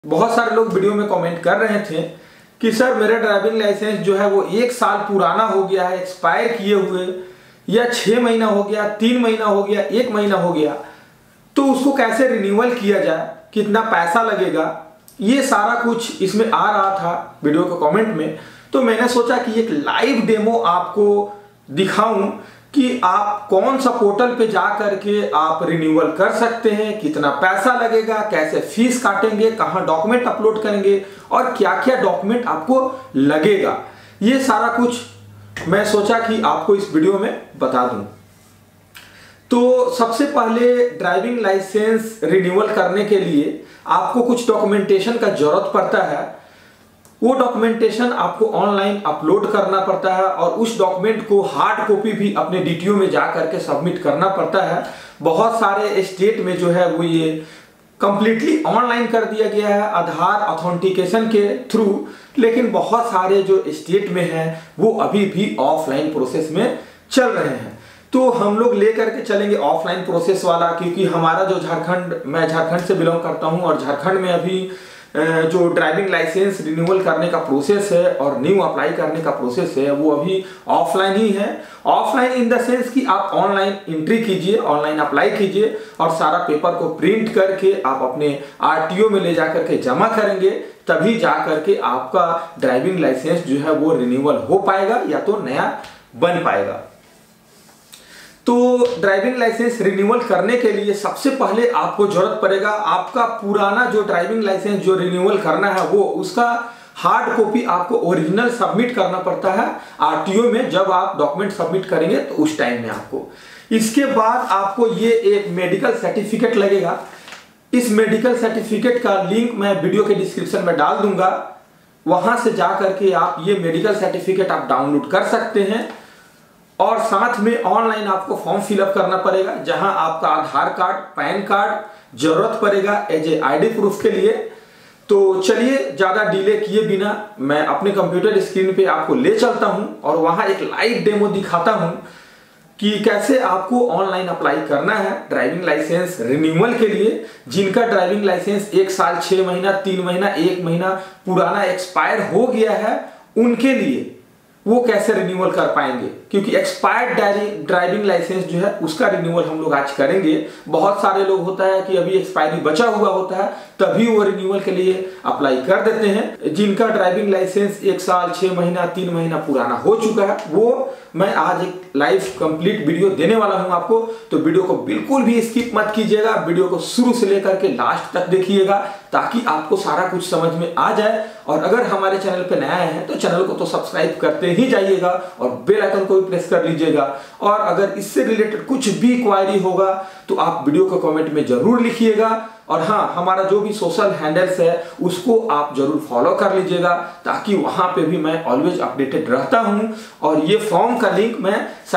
बहुत सारे लोग वीडियो में कमेंट कर रहे थे कि सर मेरा ड्राइविंग लाइसेंस जो है वो 1 साल पुराना हो गया है, एक्सपायर किए हुए, या 6 महीना हो गया, 3 महीना हो गया, 1 महीना हो गया, तो उसको कैसे रिन्यूअल किया जाए, कितना पैसा लगेगा, ये सारा कुछ इसमें आ रहा था वीडियो के कमेंट में। तो मैंने सोचा कि एक लाइव डेमो आपको दिखाऊं कि आप कौन सा पोर्टल पे जा करके आप रिन्यूअल कर सकते हैं, कितना पैसा लगेगा, कैसे फीस काटेंगे, कहां डॉक्यूमेंट अपलोड करेंगे और क्या क्या डॉक्यूमेंट आपको लगेगा। ये सारा कुछ मैं सोचा कि आपको इस वीडियो में बता दूं। तो सबसे पहले ड्राइविंग लाइसेंस रिन्यूअल करने के लिए आपको कुछ डॉक्यूमेंटेशन का जरूरत पड़ता है। वो डॉक्यूमेंटेशन आपको ऑनलाइन अपलोड करना पड़ता है और उस डॉक्यूमेंट को हार्ड कॉपी भी अपने डीटीओ में जा करके सबमिट करना पड़ता है। बहुत सारे स्टेट में जो है वो ये कंप्लीटली ऑनलाइन कर दिया गया है आधार ऑथेंटिकेशन के थ्रू, लेकिन बहुत सारे जो स्टेट में है वो अभी भी ऑफलाइन प्रोसेस में चल रहे हैं। तो हम लोग लेकर के चलेंगे ऑफलाइन प्रोसेस वाला, क्योंकि हमारा जो मैं झारखंड से बिलोंग करता हूं और झारखंड में अभी जो ड्राइविंग लाइसेंस रिन्यूअल करने का प्रोसेस है और न्यू अप्लाई करने का प्रोसेस है वो अभी ऑफलाइन ही है। ऑफलाइन इन द सेंस कि आप ऑनलाइन एंट्री कीजिए, ऑनलाइन अप्लाई कीजिए और सारा पेपर को प्रिंट करके आप अपने आरटीओ में ले जाकर के जमा करेंगे, तभी जा करके आपका ड्राइविंग लाइसेंस जो है वो रिन्यूअल हो पाएगा या तो नया बन पाएगा। तो ड्राइविंग लाइसेंस रिन्यूअल करने के लिए सबसे पहले आपको जरूरत पड़ेगा आपका पुराना जो ड्राइविंग लाइसेंस जो रिन्यूअल करना है वो उसका हार्ड कॉपी आपको ओरिजिनल सबमिट करना पड़ता है आरटीओ में। जब आप डॉक्यूमेंट सबमिट करेंगे तो उस टाइम में आपको, इसके बाद आपको ये एक मेडिकल सर्टिफिकेट लगेगा। इस मेडिकल सर्टिफिकेट का लिंक मैं वीडियो के डिस्क्रिप्शन में डाल दूंगा, वहां से जा करके आप ये मेडिकल सर्टिफिकेट आप डाउनलोड कर सकते हैं। और साथ में ऑनलाइन आपको फॉर्म फिलअप करना पड़ेगा जहां आपका आधार कार्ड, पैन कार्ड जरूरत पड़ेगा एज ए आईडी प्रूफ के लिए। तो चलिए ज्यादा डिले किए बिना मैं अपने कंप्यूटर स्क्रीन पे आपको ले चलता हूं और वहां एक लाइव डेमो दिखाता हूं कि कैसे आपको ऑनलाइन अप्लाई करना है ड्राइविंग लाइसेंस रिन्यूअल के लिए। जिनका ड्राइविंग लाइसेंस 1 साल 6 महीना 3 महीना 1 महीना पुराना एक्सपायर हो गया है, उनके लिए वो कैसे रिन्यूअल कर पाएंगे, क्योंकि एक्सपायर्ड ड्राइविंग लाइसेंस जो है उसका रिन्यूअल हम लोग आज करेंगे। बहुत सारे लोग होता है कि अभी एक्सपायरी बचा हुआ होता है तभी वो रिन्यूअल के लिए अप्लाई कर देते हैं। जिनका ड्राइविंग लाइसेंस 1 साल 6 महीना 3 महीना पुराना हो चुका है वो मैं आज एक लाइव कंप्लीट वीडियो देने वाला हूं आपको। तो वीडियो को बिल्कुल भी स्किप मत कीजिएगा, वीडियो को शुरू से लेकर के लास्ट तक देखिएगा ताकि आपको सारा कुछ समझ में आ जाए। और अगर हमारे चैनल पे नया है तो चैनल को तो सब्सक्राइब करते ही जाइएगा और बेल आइकन को भी प्रेस कर लीजिएगा। और अगर इससे रिलेटेड कुछ भी क्वायरी होगा तो आप वीडियो को कमेंट में जरूर लिखिएगा। और हाँ, हमारा जो भी सोशल हैंडल्स है उसको आप जरूर फॉलो कर लीजिएगा ताकि वहां पे भी मैं ऑलवेज अपडेटेड रहता हूं। और ये फॉर्म का लिंक मैं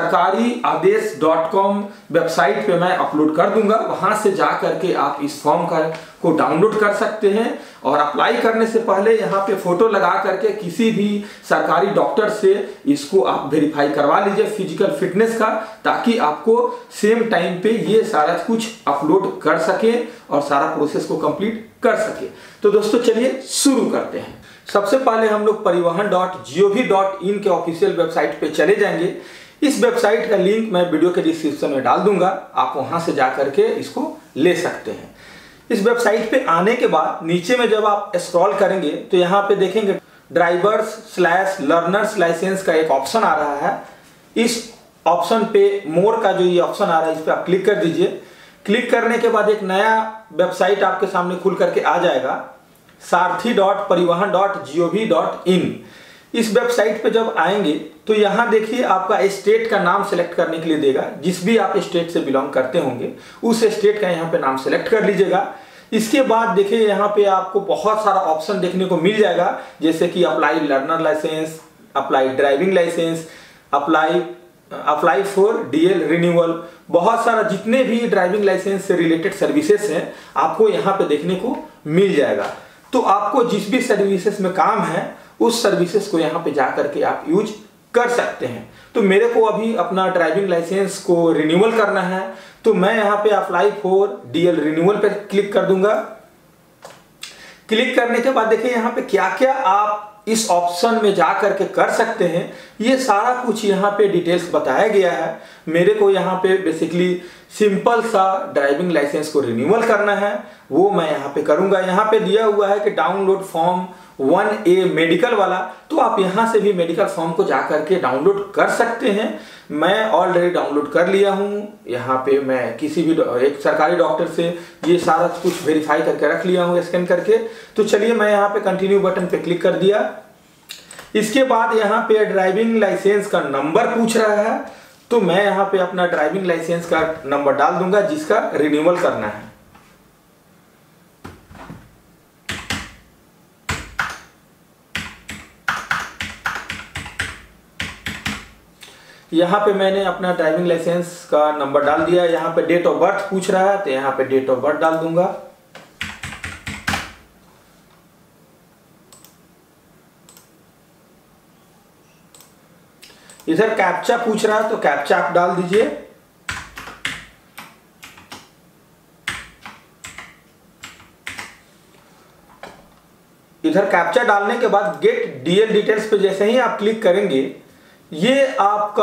sarkariadesh.com वेबसाइट पे मैं अपलोड कर दूंगा, वहां से जा करके आप इस फॉर्म को डाउनलोड कर सकते हैं। और अप्लाई करने से पहले यहाँ पे फोटो लगा करके किसी भी सरकारी डॉक्टर से इसको आप वेरीफाई करवा लीजिए फिजिकल फिटनेस का, ताकि आपको सेम टाइम पे ये सारा कुछ अपलोड कर सके और सारा प्रोसेस को कंप्लीट कर सके। तो दोस्तों चलिए शुरू करते हैं। सबसे पहले हम लोग परिवहन.gov.in के ऑफिशियल वेबसाइट पे चले जाएंगे। इस वेबसाइट का लिंक मैं वीडियो के डिस्क्रिप्शन में डाल दूंगा, आप वहां से जा करके इसको ले सकते हैं। इस वेबसाइट पे आने के बाद नीचे में जब आप स्क्रॉल करेंगे तो यहाँ पे देखेंगे ड्राइवर्स/लर्नर्स लाइसेंस का एक ऑप्शन आ रहा है। इस ऑप्शन पे मोर का जो ये ऑप्शन आ रहा है इस पे आप क्लिक कर दीजिए। क्लिक करने के बाद एक नया वेबसाइट आपके सामने खुल करके आ जाएगा, सारथी.परिवहन.gov.in। इस वेबसाइट पे जब आएंगे तो यहाँ देखिए आपका स्टेट का नाम सेलेक्ट करने के लिए देगा। जिस भी आप स्टेट से बिलोंग करते होंगे उस स्टेट का यहाँ पे नाम सेलेक्ट कर लीजिएगा। इसके बाद देखिए यहाँ पे आपको बहुत सारा ऑप्शन देखने को मिल जाएगा, जैसे कि apply learner licence, apply driving licence, apply for DL renewal. बहुत सारा जितने भी ड्राइविंग लाइसेंस से रिलेटेड सर्विसेज हैं आपको यहाँ पे देखने को मिल जाएगा। तो आपको जिस भी सर्विसेज में काम है उस सर्विसेज को यहाँ पे जा करके आप यूज कर सकते हैं। तो मेरे को अभी अपना ड्राइविंग लाइसेंस को रिन्यूअल करना है तो मैं यहाँ पे अप्लाई फॉर डीएल रिन्यूअल पर क्लिक कर दूंगा। क्लिक करने के बाद देखिए यहाँ पे क्या क्या आप इस ऑप्शन में जा करके कर सकते हैं, ये सारा कुछ यहाँ पे डिटेल्स बताया गया है। मेरे को यहाँ पे बेसिकली सिंपल सा ड्राइविंग लाइसेंस को रिन्यूअल करना है, वो मैं यहाँ पे करूँगा। यहाँ पे दिया हुआ है कि डाउनलोड फॉर्म 1A मेडिकल वाला, तो आप यहाँ से भी मेडिकल फॉर्म को जा करके डाउनलोड कर सकते हैं। मैं ऑलरेडी डाउनलोड कर लिया हूँ। यहाँ पे मैं किसी भी एक सरकारी डॉक्टर से ये सारा कुछ वेरीफाई करके रख लिया हूँ स्कैन करके। तो चलिए मैं यहाँ पे कंटिन्यू बटन पे क्लिक कर दिया। इसके बाद यहाँ पे ड्राइविंग लाइसेंस का नंबर पूछ रहा है, तो मैं यहाँ पे अपना ड्राइविंग लाइसेंस का नंबर डाल दूंगा जिसका रिन्यूअल करना है। यहाँ पे मैंने अपना ड्राइविंग लाइसेंस का नंबर डाल दिया। यहाँ पे डेट ऑफ बर्थ पूछ रहा है, तो यहाँ पे डेट ऑफ बर्थ डाल दूंगा। इधर कैप्चा पूछ रहा है, तो कैप्चा आप डाल दीजिए। इधर कैप्चा डालने के बाद गेट डीएल डिटेल्स पे जैसे ही आप क्लिक करेंगे, ये आपका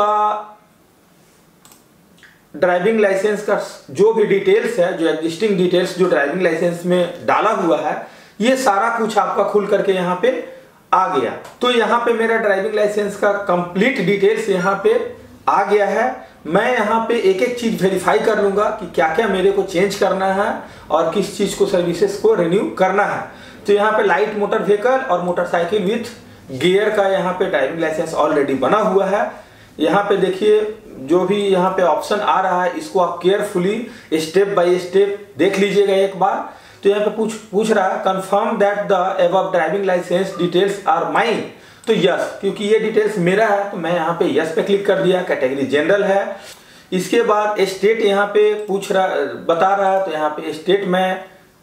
ड्राइविंग लाइसेंस का जो भी डिटेल्स है, जो एग्जिस्टिंग डिटेल्स जो ड्राइविंग लाइसेंस में डाला हुआ है, ये सारा कुछ आपका खुल करके यहाँ पे आ गया। तो यहाँ पे मेरा ड्राइविंग लाइसेंस का कंप्लीट डिटेल्स यहाँ पे आ गया है। मैं यहाँ पे एक एक चीज वेरीफाई कर लूंगा कि क्या क्या मेरे को चेंज करना है और किस चीज को सर्विसेज को रिन्यू करना है। तो यहाँ पे लाइट मोटर व्हीकल और मोटरसाइकिल विथ गियर का यहाँ पे ड्राइविंग लाइसेंस ऑलरेडी बना हुआ है। यहाँ पे देखिए जो भी यहाँ पे ऑप्शन आ रहा है, इसको आप केयरफुली स्टेप बाय स्टेप देख लीजिएगा एक बार। तो यहाँ पे पूछ रहा है confirm that the above driving licence details are mine. तो यस, क्योंकि ये डिटेल्स मेरा है तो मैं यहाँ पे यस पे क्लिक कर दिया। कैटेगरी जनरल है। इसके बाद स्टेट यहाँ पे बता रहा है, तो यहाँ पे स्टेट में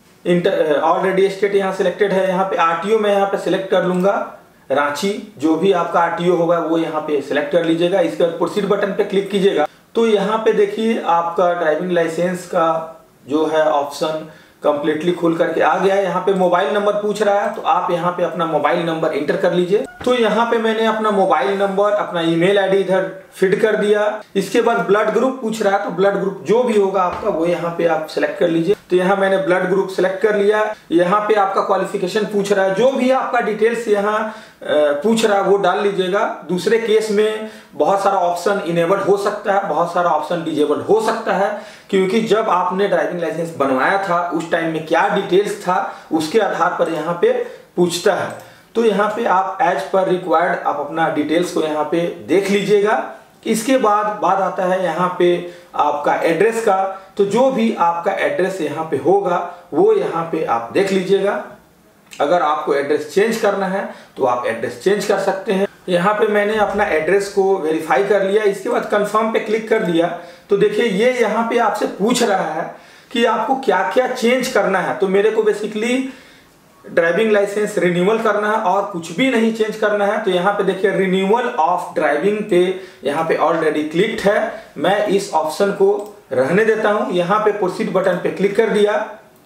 ऑलरेडी स्टेट यहाँ सिलेक्टेड है। यहाँ पे आरटीओ में यहाँ पे सिलेक्ट कर लूंगा रांची, जो भी आपका आरटीओ होगा वो यहाँ पे सिलेक्ट कर लीजिएगा। इसके बाद प्रोसीड बटन पे क्लिक कीजिएगा। तो यहाँ पे देखिए आपका ड्राइविंग लाइसेंस का जो है ऑप्शन कंप्लीटली खुल करके आ गया है। यहाँ पे मोबाइल नंबर पूछ रहा है, तो आप यहाँ पे अपना मोबाइल नंबर एंटर कर लीजिए। तो यहाँ पे मैंने अपना मोबाइल नंबर, अपना ईमेल आईडी इधर फिट कर दिया। इसके बाद ब्लड ग्रुप पूछ रहा है, तो ब्लड ग्रुप जो भी होगा आपका वो यहाँ पे आप सिलेक्ट कर लीजिए। तो यहाँ मैंने ब्लड ग्रुप सिलेक्ट कर लिया। यहाँ पे आपका क्वालिफिकेशन पूछ रहा है, जो भी आपका डिटेल्स यहाँ पूछ रहा है वो डाल लीजिएगा। दूसरे केस में बहुत सारा ऑप्शन इनेबल्ड हो सकता है, बहुत सारा ऑप्शन डिजेबल्ड हो सकता है, क्योंकि जब आपने ड्राइविंग लाइसेंस बनवाया था उस टाइम में क्या डिटेल्स था उसके आधार पर यहाँ पे पूछता है। तो यहाँ पे आप एज पर रिक्वायर्ड आप अपना डिटेल्स को यहाँ पे देख लीजिएगा। इसके बाद आता है यहाँ पे आपका एड्रेस का। तो जो भी आपका एड्रेस यहाँ पे होगा वो यहाँ पे आप देख लीजिएगा। अगर आपको एड्रेस चेंज करना है तो आप एड्रेस चेंज कर सकते हैं। यहाँ पे मैंने अपना एड्रेस को वेरीफाई कर लिया। इसके बाद कंफर्म पे क्लिक कर दिया। तो देखिए ये यहाँ पे आपसे पूछ रहा है कि आपको क्या क्या चेंज करना है। तो मेरे को बेसिकली ड्राइविंग लाइसेंस रिन्यूअल करना है और कुछ भी नहीं चेंज करना है। तो यहाँ पे देखिए रिन्यूअल ऑफ ड्राइविंग पे यहाँ पे ऑलरेडी क्लिक्ड है। मैं इस ऑप्शन को रहने देता हूँ। यहाँ पे प्रोसीड बटन पे क्लिक कर दिया।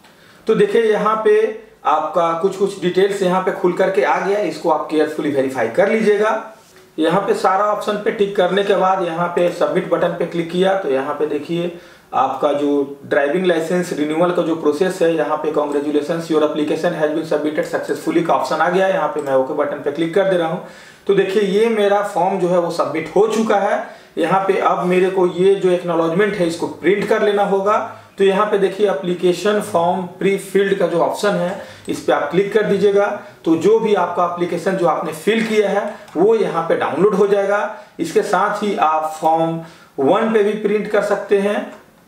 तो देखिए यहाँ पे आपका कुछ डिटेल्स यहाँ पे खुल करके आ गया। इसको आप केयरफुली वेरीफाई कर लीजिएगा। यहाँ पे सारा ऑप्शन पे टिक करने के बाद यहाँ पे सबमिट बटन पे क्लिक किया। तो यहाँ पे देखिए आपका जो ड्राइविंग लाइसेंस रिन्यूअल का जो प्रोसेस है, यहाँ पे congratulations your application has been submitted successfully का ऑप्शन आ गया है। यहाँ पे मैं ओके बटन पे क्लिक कर दे रहा हूँ। तो देखिए ये मेरा फॉर्म जो है वो सबमिट हो चुका है। यहाँ पे अब मेरे को ये जो एक्नॉलेजमेंट है इसको प्रिंट कर लेना होगा। तो यहाँ पे देखिए एप्लीकेशन फॉर्म प्री फिल्ड का जो ऑप्शन है इस पे आप क्लिक कर दीजिएगा। तो जो भी आपका एप्लीकेशन जो आपने फिल किया है वो यहाँ पे डाउनलोड हो जाएगा। इसके साथ ही आप फॉर्म 1 पे भी प्रिंट कर सकते हैं।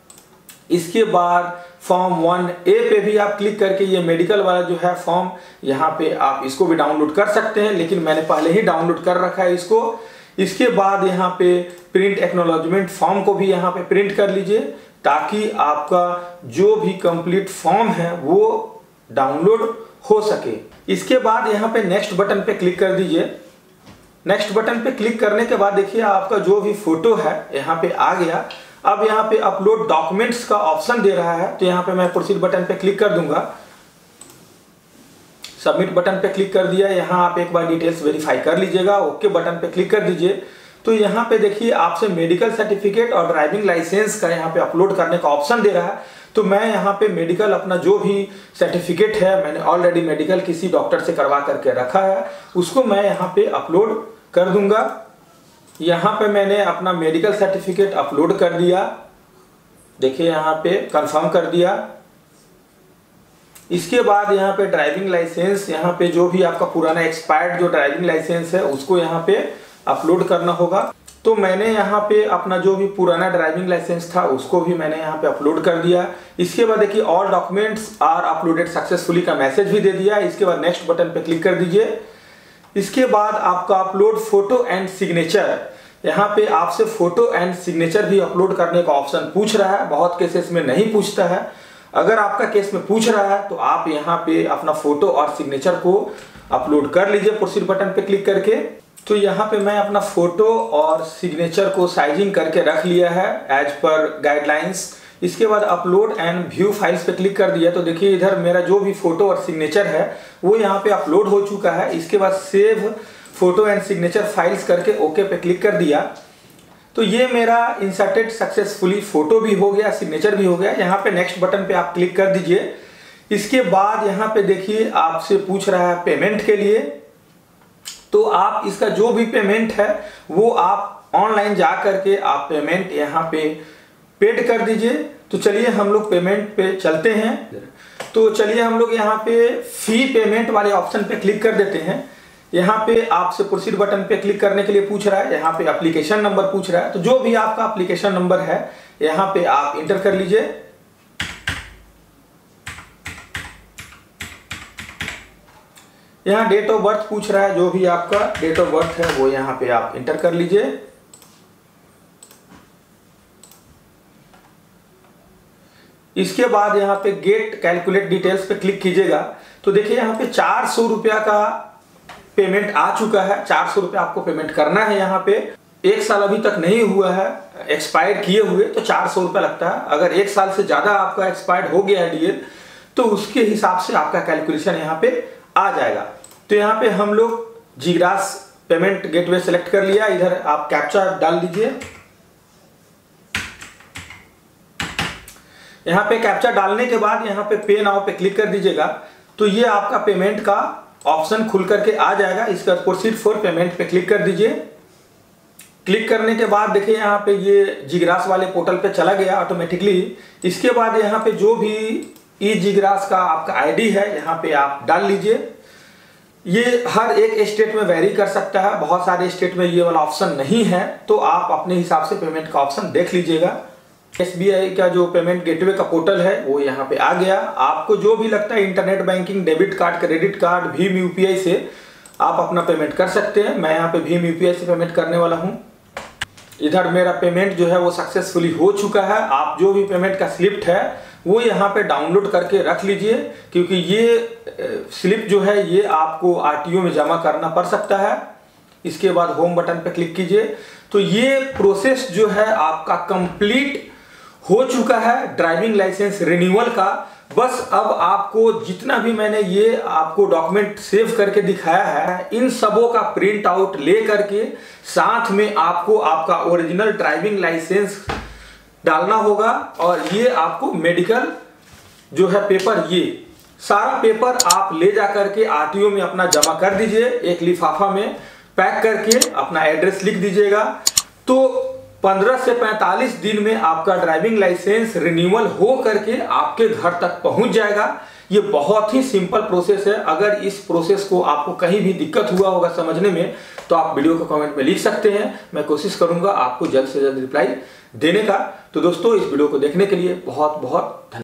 इसके बाद फॉर्म 1A पे भी आप क्लिक करके ये मेडिकल वाला जो है फॉर्म यहाँ पे आप इसको भी डाउनलोड कर सकते हैं, लेकिन मैंने पहले ही डाउनलोड कर रखा है इसको। इसके बाद यहाँ पे प्रिंट एक्नॉलेजमेंट फॉर्म को भी यहाँ पे प्रिंट कर लीजिए, ताकि आपका जो भी कंप्लीट फॉर्म है वो डाउनलोड हो सके। इसके बाद यहाँ पे नेक्स्ट बटन पे क्लिक कर दीजिए। नेक्स्ट बटन पे क्लिक करने के बाद देखिए आपका जो भी फोटो है यहाँ पे आ गया। अब यहाँ पे अपलोड डॉक्यूमेंट्स का ऑप्शन दे रहा है। तो यहाँ पे मैं प्रोसीड बटन पे क्लिक कर दूंगा। सबमिट बटन पे क्लिक कर दिया। यहाँ आप एक बार डिटेल्स वेरीफाई कर लीजिएगा, ओके बटन पे क्लिक कर दीजिए। तो यहाँ पे देखिए आपसे मेडिकल सर्टिफिकेट और ड्राइविंग लाइसेंस का यहाँ पे अपलोड करने का ऑप्शन दे रहा है। तो मैं यहाँ पे मेडिकल अपना जो भी सर्टिफिकेट है, मैंने ऑलरेडी मेडिकल किसी डॉक्टर से करवा करके रखा है, उसको मैं यहाँ पे अपलोड कर दूंगा। यहाँ पे मैंने अपना मेडिकल सर्टिफिकेट अपलोड कर दिया, देखिए यहाँ पे कंफर्म कर दिया। इसके बाद यहाँ पे ड्राइविंग लाइसेंस, यहाँ पे जो भी आपका पुराना एक्सपायर्ड जो ड्राइविंग लाइसेंस है उसको यहाँ पे अपलोड करना होगा। तो मैंने यहाँ पे अपना जो भी पुराना ड्राइविंग लाइसेंस था उसको भी मैंने यहाँ पे अपलोड कर दिया। इसके बाद देखिए all documents are uploaded successfully का मैसेज भी दे दिया। इसके बाद नेक्स्ट बटन पे क्लिक कर दीजिए। इसके बाद आपका अपलोड फोटो एंड सिग्नेचर, यहाँ पे आपसे फोटो एंड सिग्नेचर भी अपलोड करने का ऑप्शन पूछ रहा है। बहुत केसेस में नहीं पूछता है, अगर आपका केस में पूछ रहा है तो आप यहाँ पे अपना फोटो और सिग्नेचर को अपलोड कर लीजिए प्रोसीड बटन पे क्लिक करके। तो यहाँ पे मैं अपना फोटो और सिग्नेचर को साइजिंग करके रख लिया है एज पर गाइडलाइंस। इसके बाद अपलोड एंड व्यू फाइल्स पे क्लिक कर दिया। तो देखिए इधर मेरा जो भी फोटो और सिग्नेचर है वो यहाँ पे अपलोड हो चुका है। इसके बाद save photo and signature files करके ओके पे क्लिक कर दिया। तो ये मेरा इंसर्टेड सक्सेसफुली, फोटो भी हो गया, सिग्नेचर भी हो गया। यहाँ पे नेक्स्ट बटन पे आप क्लिक कर दीजिए। इसके बाद यहाँ पे देखिए आपसे पूछ रहा है पेमेंट के लिए, तो आप इसका जो भी पेमेंट है वो आप ऑनलाइन जा करके आप पेमेंट यहाँ पे पेड कर दीजिए। तो चलिए हम लोग पेमेंट पे चलते हैं। तो चलिए हम लोग यहाँ पे फी पेमेंट वाले ऑप्शन पे क्लिक कर देते हैं। यहाँ पे आपसे प्रोसीड बटन पे क्लिक करने के लिए पूछ रहा है, यहाँ पे एप्लीकेशन नंबर पूछ रहा है। तो जो भी आपका एप्लीकेशन नंबर है यहाँ पे आप इंटर कर लीजिए। यहाँ डेट ऑफ बर्थ पूछ रहा है, जो भी आपका डेट ऑफ बर्थ है वो यहाँ पे आप इंटर कर लीजिए। इसके बाद यहाँ पे गेट कैलकुलेट डिटेल्स पे क्लिक कीजिएगा। तो देखिए यहाँ पे 400 रुपया का पेमेंट आ चुका है। 400 रुपया आपको पेमेंट करना है। यहाँ पे 1 साल अभी तक नहीं हुआ है एक्सपायर किए हुए, तो 400 रुपया लगता है। अगर 1 साल से ज्यादा आपका एक्सपायर्ड हो गया है डीएल, तो उसके हिसाब से आपका कैलकुलेशन यहाँ पे आ जाएगा। तो यहाँ पे हम लोग जीग्रास पेमेंट गेटवे सेलेक्ट कर लिया। इधर आप कैप्चा डाल दीजिए। यहाँ पे कैप्चा डालने के बाद यहाँ पे पे नाउ पे क्लिक कर दीजिएगा। तो ये आपका पेमेंट का ऑप्शन खुल करके आ जाएगा। इसका प्रोसीड फॉर पेमेंट पे क्लिक कर दीजिए। क्लिक करने के बाद देखिए यहाँ पे ये जीग्रास वाले पोर्टल पे चला गया ऑटोमेटिकली। इसके बाद यहाँ पे जो भी ई जीग्रास का आपका आईडी है यहाँ पे आप डाल लीजिए। ये हर एक स्टेट में वेरी कर सकता है, बहुत सारे स्टेट में ये वाला ऑप्शन नहीं है, तो आप अपने हिसाब से पेमेंट का ऑप्शन देख लीजिएगा। SBI का जो पेमेंट गेटवे का पोर्टल है वो यहाँ पे आ गया। आपको जो भी लगता है internet banking, debit card, credit card, भीम UPI से आप अपना पेमेंट कर सकते हैं। मैं यहाँ पे भीम UPI से पेमेंट करने वाला हूँ। इधर मेरा पेमेंट जो है वो सक्सेसफुली हो चुका है। आप जो भी पेमेंट का स्लिप है वो यहाँ पे डाउनलोड करके रख लीजिए, क्योंकि ये स्लिप जो है ये आपको RTO में जमा करना पड़ सकता है। इसके बाद होम बटन पे क्लिक कीजिए। तो ये प्रोसेस जो है आपका कंप्लीट हो चुका है ड्राइविंग लाइसेंस रिन्यूअल का। बस अब आपको जितना भी मैंने ये आपको डॉक्यूमेंट सेव करके दिखाया है, इन सबों का प्रिंट आउट ले करके साथ में आपको आपका ओरिजिनल ड्राइविंग लाइसेंस डालना होगा। और ये आपको मेडिकल जो है पेपर, ये सारा पेपर आप ले जा करके RTO में अपना जमा कर दीजिए। एक लिफाफा में पैक करके अपना एड्रेस लिख दीजिएगा। तो 15 से 45 दिन में आपका ड्राइविंग लाइसेंस रिन्यूअल हो करके आपके घर तक पहुंच जाएगा। ये बहुत ही सिंपल प्रोसेस है। अगर इस प्रोसेस को आपको कहीं भी दिक्कत हुआ होगा समझने में, तो आप वीडियो को कमेंट में लिख सकते हैं। मैं कोशिश करूंगा आपको जल्द से जल्द रिप्लाई देने का। तो दोस्तों इस वीडियो को देखने के लिए बहुत बहुत धन्यवाद।